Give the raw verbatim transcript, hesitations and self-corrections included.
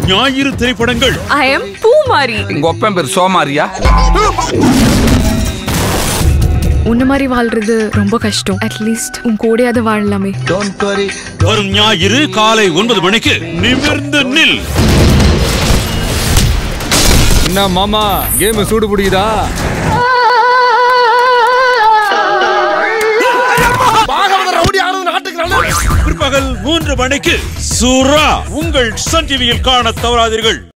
ஞாயிறு திரைப்படங்கள். I am பூமாரி. உங்க ஒப்பன் பேர் சோமாரியா? உன்ன மாதிரி வாழ்றது ரொம்ப கஷ்டம். அட்லீஸ்ட் உன் கூடயாவது வாழலாமே. வரும் ஞாயிறு காலை ஒன்பது மணிக்கு நிமிர்ந்து நில். என்ன மாமா கேம் சூடு பிடிக்குதா? பிற்பகல் மூன்று மணிக்கு சூரா உங்கள் சன் டிவியில் காண தவறாதீர்கள்.